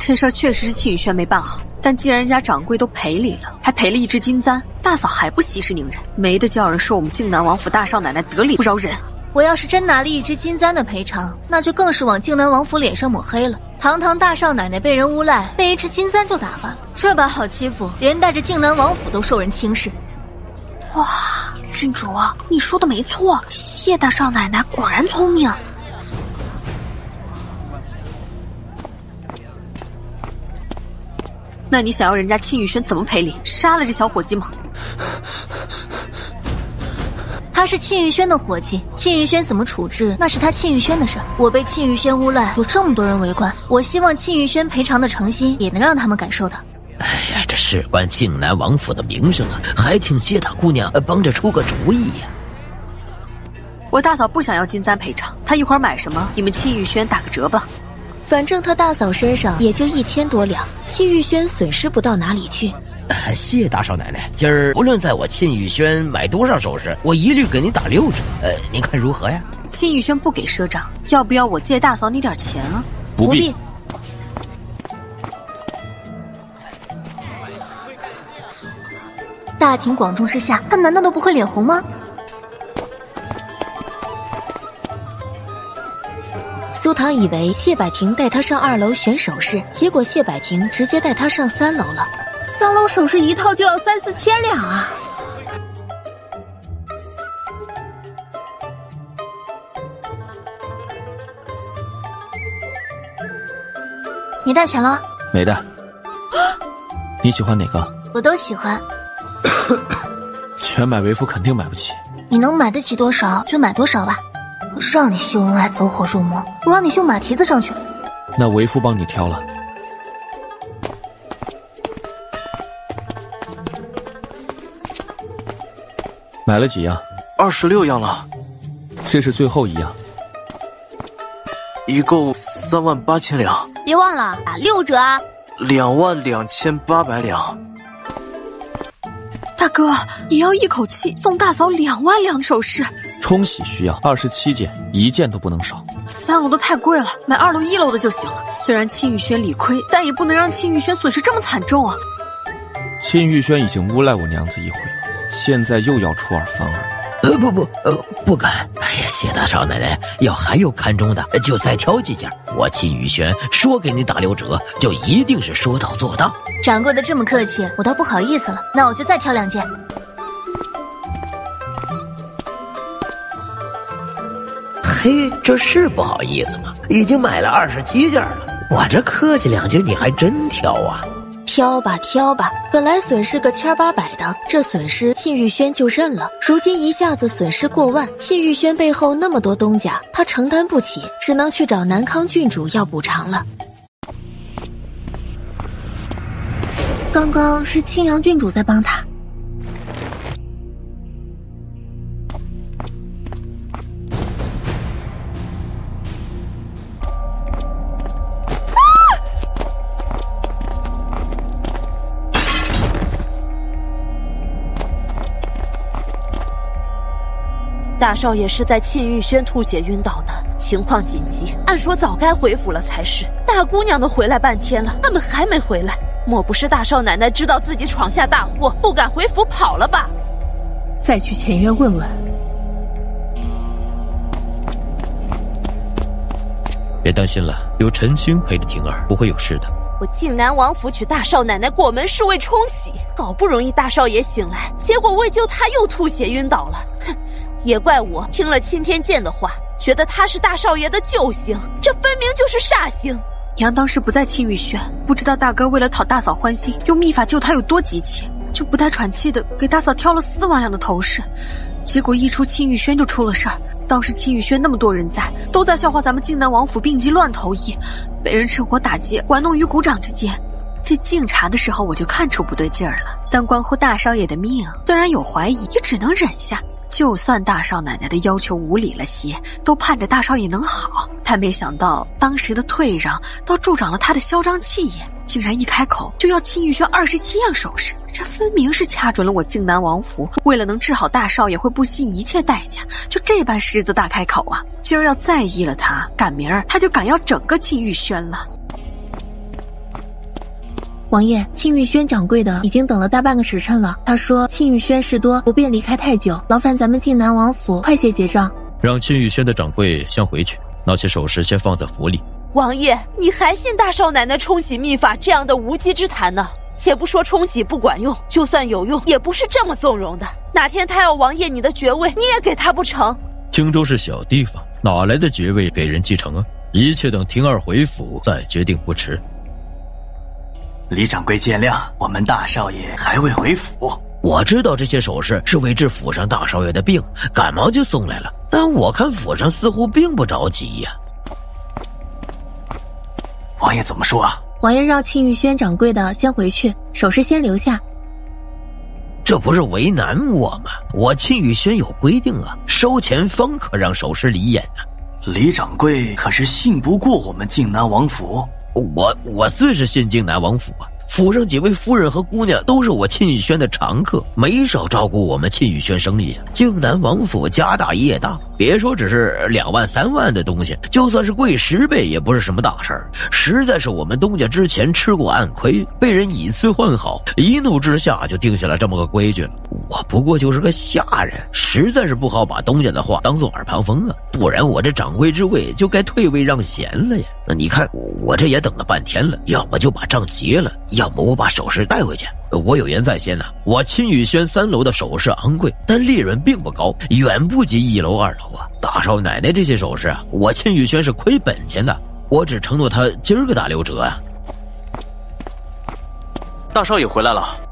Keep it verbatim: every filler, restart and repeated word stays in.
这事儿确实是庆宇轩没办好，但既然人家掌柜都赔礼了，还赔了一只金簪，大嫂还不息事宁人，没得叫人说我们靖南王府大少奶奶得理不饶人。 我要是真拿了一只金簪的赔偿，那就更是往靖南王府脸上抹黑了。堂堂大少奶奶被人诬赖，被一只金簪就打发了，这把好欺负，连带着靖南王府都受人轻视。 哇，郡主啊，你说的没错，谢大少奶奶果然聪明。那你想要人家庆玉轩怎么赔礼？杀了这小伙计吗？ 他是庆玉轩的伙计，庆玉轩怎么处置那是他庆玉轩的事。我被庆玉轩诬赖，有这么多人围观，我希望庆玉轩赔偿的诚心也能让他们感受到。 哎呀，这事关靖南王府的名声啊，还请谢大姑娘帮着出个主意呀。 我大嫂不想要金簪赔偿，她一会儿买什么，你们庆玉轩打个折吧。 反正他大嫂身上也就一千多两，庆玉轩损失不到哪里去。 呃、谢大少奶奶，今儿无论在我庆玉轩买多少首饰，我一律给你打六折。呃，您看如何呀？ 庆玉轩不给赊账，要不要我借大嫂你点钱啊？ 不必。 大庭广众之下，他难道都不会脸红吗？ 苏唐以为谢百婷带他上二楼选首饰，结果谢百婷直接带他上三楼了。 三楼首饰一套就要三四千两啊！ 你带钱了？ 没带。你喜欢哪个？ 我都喜欢。 全买为夫肯定买不起。 你能买得起多少就买多少吧。让你秀恩爱走火入魔，我让你秀马蹄子上去。 那为夫帮你挑了。买了几样？ 二十六样了。 这是最后一样。 一共三万八千两。 别忘了打六折啊！ 两万两千八百两。 大哥，你要一口气送大嫂两万两的首饰？ 冲喜需要二十七件，一件都不能少。 三楼的太贵了，买二楼一楼的就行了。虽然庆玉轩理亏，但也不能让庆玉轩损失这么惨重啊。 庆玉轩已经诬赖我娘子一回了，现在又要出尔反尔。 呃不不呃不敢。哎呀，谢大少奶奶，要还有看中的，就再挑几件。我庆玉轩说给你打六折，就一定是说到做到。 掌柜的这么客气，我倒不好意思了。那我就再挑两件。 嘿，这是不好意思吗？已经买了二十七件了，我这客气两句，你还真挑啊？ 挑吧挑吧，本来损失个千八百的，这损失庆玉轩就认了。如今一下子损失过万，庆玉轩背后那么多东家，他承担不起，只能去找南康郡主要补偿了。 刚刚是青阳郡主在帮他。 大少爷是在庆玉轩吐血晕倒的，情况紧急，按说早该回府了才是。大姑娘都回来半天了，他们还没回来，莫不是大少奶奶知道自己闯下大祸，不敢回府跑了吧？ 再去前院问问。 别担心了，有陈青陪着婷儿，不会有事的。 我靖南王府娶大少奶奶过门是为冲喜，好不容易大少爷醒来，结果为救他又吐血晕倒了。哼，也怪我听了钦天监的话，觉得他是大少爷的救星，这分明就是煞星。 娘当时不在庆玉轩，不知道大哥为了讨大嫂欢心，用秘法救她有多急切，就不带喘气的给大嫂挑了四万两的头饰。结果一出庆玉轩就出了事儿，当时庆玉轩那么多人在，都在笑话咱们靖南王府病急乱投医，被人趁火打劫，玩弄于股掌之间。这敬茶的时候我就看出不对劲儿了，但关乎大少爷的命，虽然有怀疑，也只能忍下。就算大少奶奶的要求无理了些，都盼着大少爷能好，但没想到当时的退让，倒助长了他的嚣张气焰，竟然一开口就要庆玉轩二十七样首饰，这分明是掐准了我靖南王府为了能治好大少爷会不惜一切代价，就这般狮子大开口啊！今儿要在意了他，赶明儿他就敢要整个庆玉轩了。 王爷，庆玉轩掌柜的已经等了大半个时辰了。他说庆玉轩事多，不便离开太久，劳烦咱们靖南王府快些结账。 让庆玉轩的掌柜先回去，拿起首饰先放在府里。 王爷，你还信大少奶奶冲洗秘法这样的无稽之谈呢？且不说冲洗不管用，就算有用，也不是这么纵容的。哪天他要王爷你的爵位，你也给他不成？ 青州是小地方，哪来的爵位给人继承啊？一切等婷儿回府再决定不迟。 李掌柜见谅，我们大少爷还未回府。 我知道这些首饰是为治府上大少爷的病，赶忙就送来了。但我看府上似乎并不着急呀、 啊。王爷怎么说啊？ 王爷让庆玉轩掌柜的先回去，首饰先留下。 这不是为难我吗？我庆玉轩有规定啊，收钱方可让首饰离眼啊。 李掌柜可是信不过我们靖南王府？ 我我自是信靖南王府啊，府上几位夫人和姑娘都是我庆玉轩的常客，没少照顾我们庆玉轩生意。靖南王府家大业大，别说只是两万三万的东西，就算是贵十倍也不是什么大事儿。实在是我们东家之前吃过暗亏，被人以次换好，一怒之下就定下了这么个规矩了。我不过就是个下人，实在是不好把东家的话当作耳旁风啊，不然我这掌柜之位就该退位让贤了呀。那你看我这也等了半天了，要么就把账结了，要么我把首饰带回去。我有言在先呐、啊，我庆玉轩三楼的首饰昂贵，但利润并不高，远不及一楼二楼啊。大少奶奶这些首饰啊，我庆玉轩是亏本钱的，我只承诺他今儿个打六折啊。 大少爷回来了。